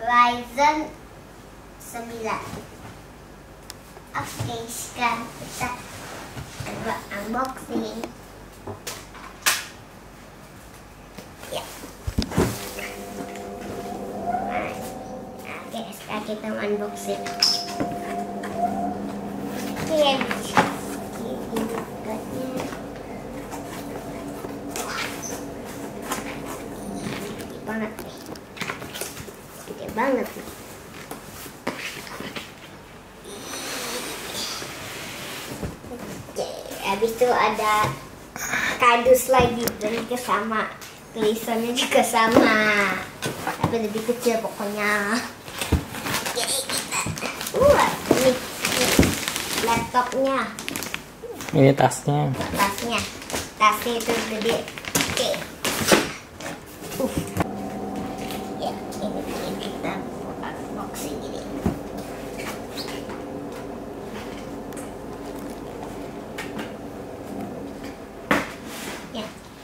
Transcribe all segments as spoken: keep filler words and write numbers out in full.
Ryzen sembilan. Oke, sekarang kita coba unboxing. Ya. Oke, sekarang kita unboxing. Oke, ini bukannya. Banget nih, gede banget nih. Oke, habis itu ada kardus lagi, bentuknya sama, tulisannya juga sama, tapi lebih kecil pokoknya. Oke, kita, uh, ini, ini laptopnya, ini tasnya, tasnya, tasnya itu gede. Oke, uh. Ya, ini, ini kita unboxing ini. Ya.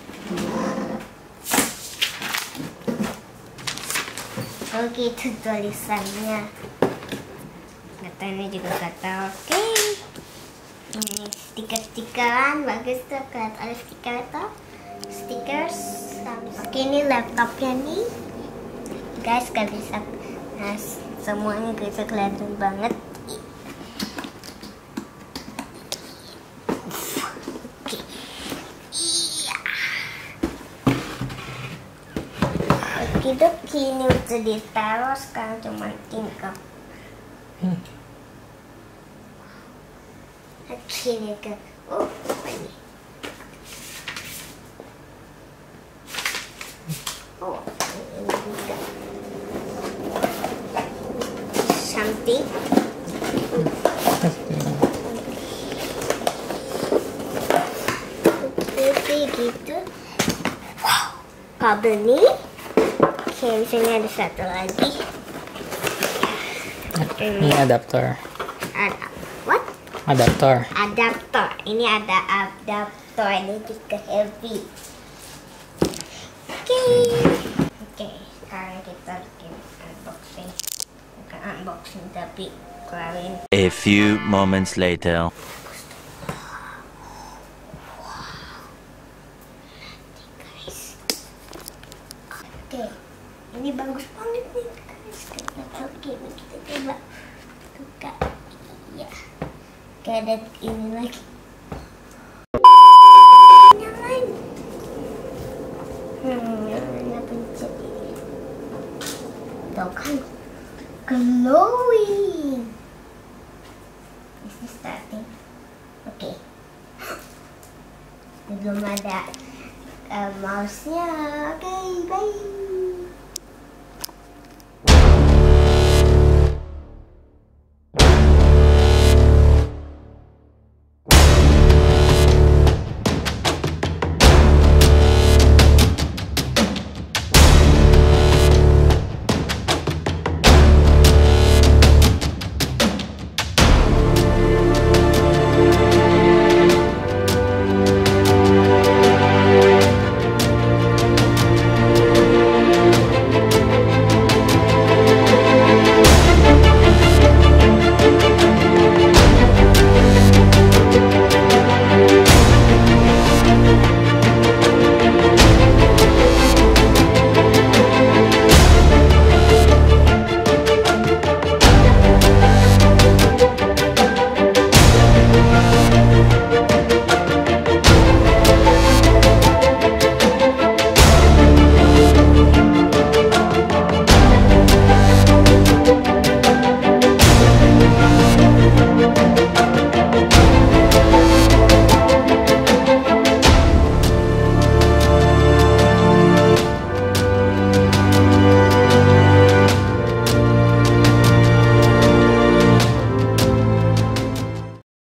Oke, itu tulisannya. Katanya juga kata oke. Ini stiker-stikeran bagus tuh, kelihatan ada stiker itu. Stickers. Oke, ini laptopnya nih. Guys, gak bisa, nah, semuanya bisa kelihatan banget. Oke, iya. Oke, doki, ini udah ditaruh, sekarang cuma tinggal. Hmm. Oke, ini ke, oh, apa ini? Oh, ini juga. Something. Oke, gitu. Wow. Kabel nih. Oke, misalnya ada satu lagi. Ini adaptor. Ada what? Adaptor. Adaptor. Ini ada adaptor. Ini juga heavy. Oke. Oke, sekarang kita bikin unboxing. Bukan unboxing tapi kelarin. A few moments later. Oke, ini bagus banget nih guys. Oke, kita coba buka. Iya. Oke, ada ini lagi. Nyalain. Hmm, nyalain pencet ini. Tuh kan, glowing. This is starting. Oke. Belum ada uh, mouse-nya. Oke, bye.